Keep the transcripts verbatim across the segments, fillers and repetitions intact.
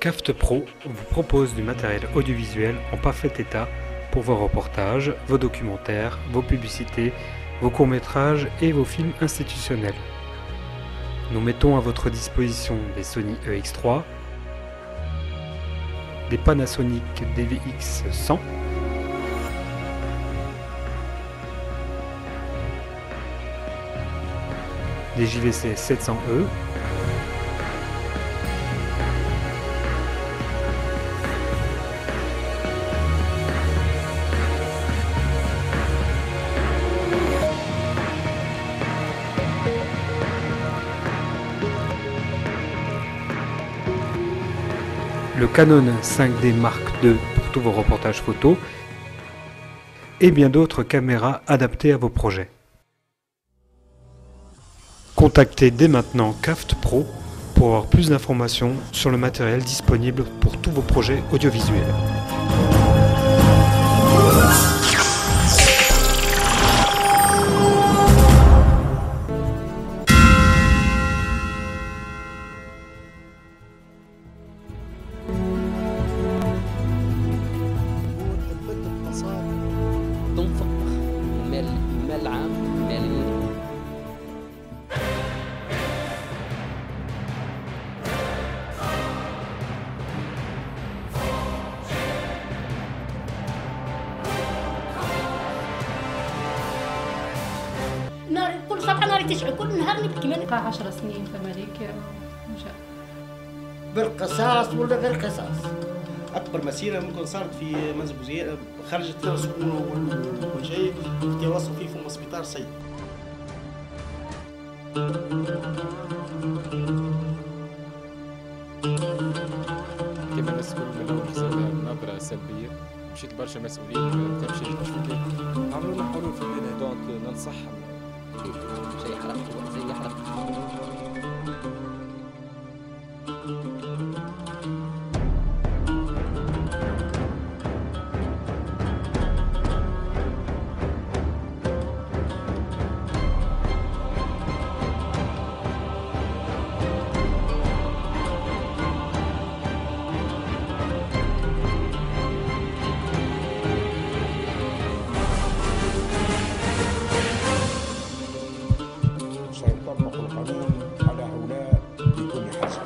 CAFT Pro vous propose du matériel audiovisuel en parfait état pour vos reportages, vos documentaires, vos publicités, vos courts-métrages et vos films institutionnels. Nous mettons à votre disposition des Sony E X trois, des Panasonic D V X cent, des J V C sept cents E, le Canon cinq D Mark deux pour tous vos reportages photos et bien d'autres caméras adaptées à vos projets. Contactez dès maintenant CAFT Pro pour avoir plus d'informations sur le matériel disponible pour tous vos projets audiovisuels. تنفق المال المال العام ماليين. نار كل صباح نار تشعل كل نهار نبكي من عشر سنين في أمريكا وجاء بالقصاص ولا غير قصاص. أكبر مسيرة ممكن صارت في منزل بوزير، خرجت سكونه وكل شيء، تواصل فيه في مسبيطار سيء. كما الناس الكل من أول حسابها نظرة سلبية، مشيت برشا مسؤولين تمشي تشوف عملوا لنا حلول في البلاد، دونك ننصحهم شيء حرقته زي حرقته. سيطبق القانون على هؤلاء بكل حزم.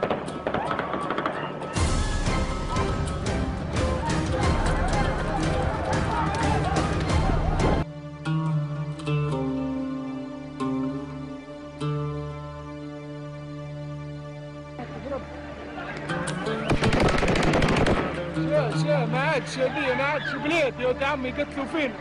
لا لا ما عادش هذه، ما عادش بلاد يا ولد عمي يقتلوا فينا.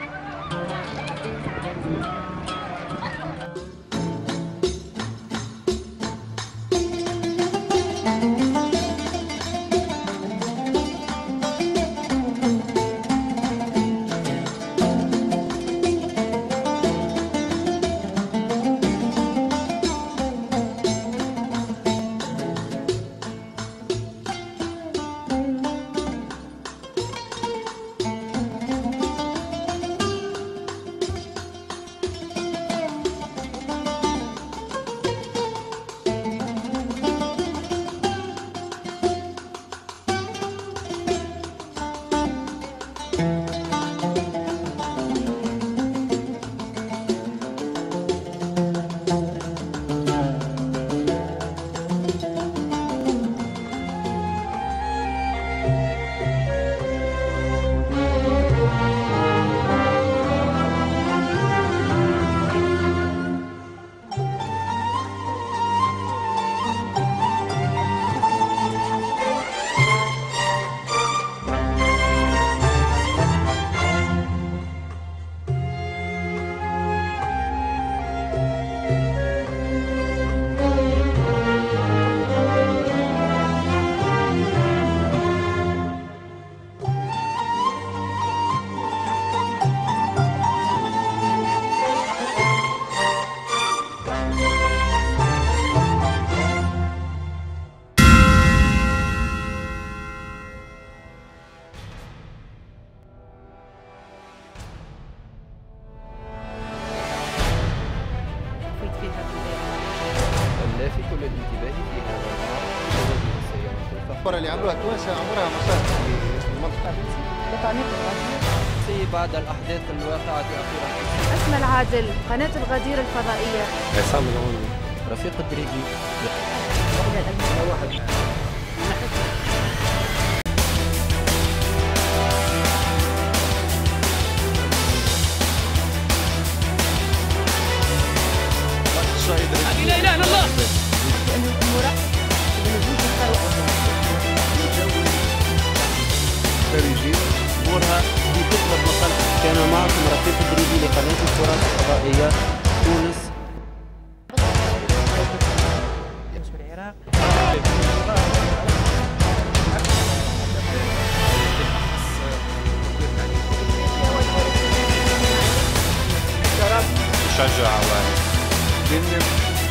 الأكبر اللي عملوها التوانسة عمرها ما صارت في المنطقة. قناة الغدير في بعض الأحداث الواقعة أخيرا. أسمى العادل، قناة الغدير الفضائية. عصام العوني. رفيق الدريدي. واحد. لا إله إلا الله. لأنه المرأة بنزول الثروة. خارجين أمورها في كتلة مصالح. كان معكم رفيق الدريدي لقناة التراث الفضائية تونس. العراق. شجع عوائل.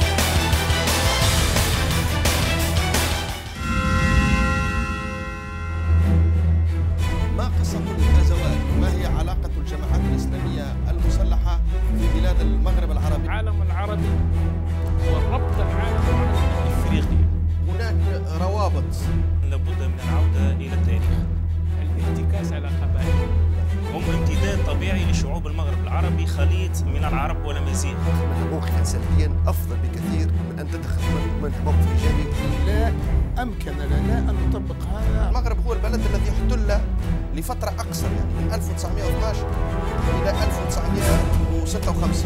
ما قصة الغزوات؟ ما هي علاقة الجماعات الإسلامية المسلحة في بلاد المغرب العربي؟ العالم العربي وربط العالم العربي الإفريقي. هناك روابط. لابد من العودة إلى التاريخ. الانتكاس على قبائل. هم امتداد طبيعي لشعوب المغرب العربي، خليط من العرب والأمازيغ. موقفا سلبيا أفضل بكثير من أن تتخذ من موقف إيجابي. لا أمكن لنا أن نطبق هذا. المغرب هو البلد الذي احتل لفترة أقصر، يعني من ألف وتسعمائة واثني عشر إلى ألف وتسعمائة وستة وخمسين.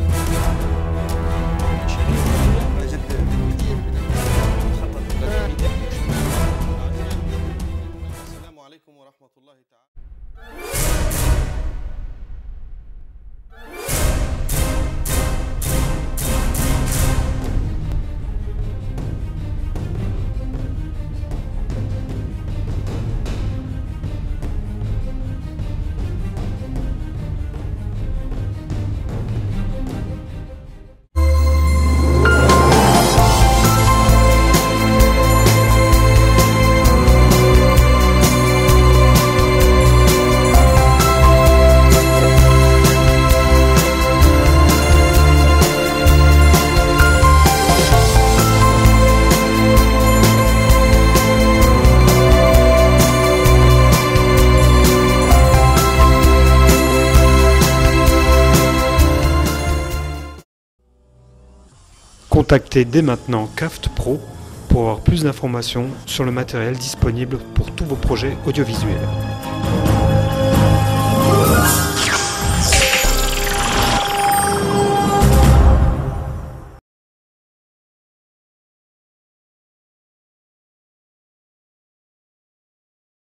نجد كثير من السلام عليكم ورحمة الله تعالى. Contactez dès maintenant Caft Pro pour avoir plus d'informations sur le matériel disponible pour tous vos projets audiovisuels.